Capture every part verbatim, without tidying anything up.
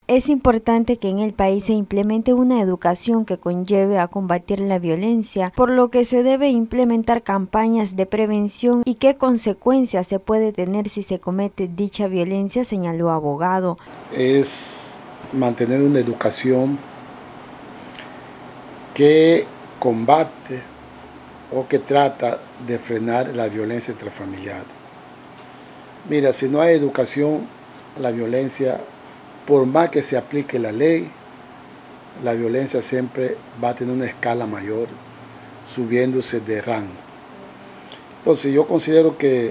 Es importante que en el país se implemente una educación que conlleve a combatir la violencia, por lo que se debe implementar campañas de prevención y qué consecuencias se puede tener si se comete dicha violencia, señaló abogado. Es mantener una educación que combate o que trata de frenar la violencia intrafamiliar. Mira, si no hay educación, la violencia, por más que se aplique la ley, la violencia siempre va a tener una escala mayor, subiéndose de rango. Entonces yo considero que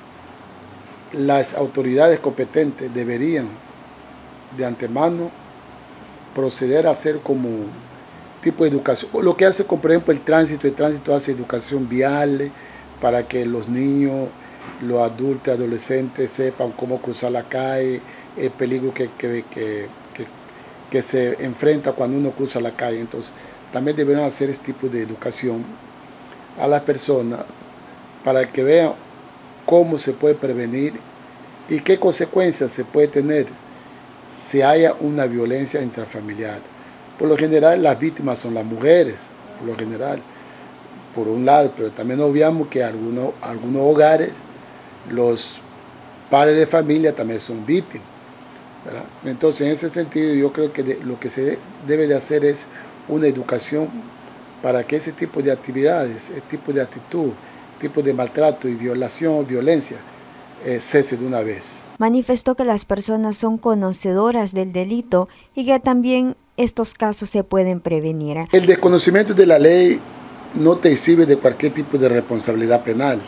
las autoridades competentes deberían de antemano proceder a hacer como tipo de educación. Lo que hace, por ejemplo, el tránsito, el tránsito hace educación vial para que los niños, los adultos, adolescentes sepan cómo cruzar la calle, el peligro que, que, que, que, que se enfrenta cuando uno cruza la calle. Entonces, también deberían hacer este tipo de educación a las personas para que vean cómo se puede prevenir y qué consecuencias se puede tener si haya una violencia intrafamiliar. Por lo general, las víctimas son las mujeres, por lo general, por un lado, pero también obviamos que algunos, algunos hogares, los padres de familia también son víctimas, ¿verdad? Entonces, en ese sentido, yo creo que de, lo que se debe de hacer es una educación para que ese tipo de actividades, ese tipo de actitud, tipo de maltrato y violación, violencia, eh, cese de una vez. Manifestó que las personas son conocedoras del delito y que también estos casos se pueden prevenir. El desconocimiento de la ley no te exime de cualquier tipo de responsabilidad penal.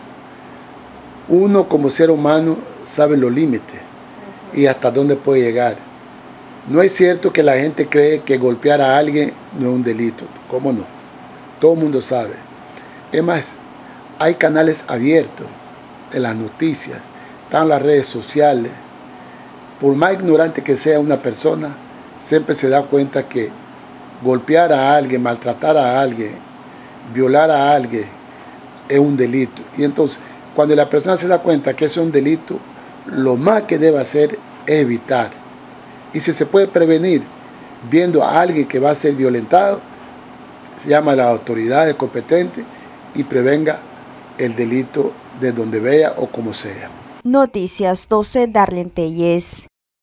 Uno como ser humano sabe los límites y hasta dónde puede llegar. No es cierto que la gente cree que golpear a alguien no es un delito. ¿Cómo no? Todo el mundo sabe. Es más, hay canales abiertos en las noticias, están las redes sociales. Por más ignorante que sea una persona, siempre se da cuenta que golpear a alguien, maltratar a alguien, violar a alguien es un delito. Y entonces, cuando la persona se da cuenta que eso es un delito, lo más que debe hacer es evitar. Y si se puede prevenir viendo a alguien que va a ser violentado, se llama a las autoridades competentes y prevenga el delito de donde vea o como sea. Noticias doce, Darlene Telles.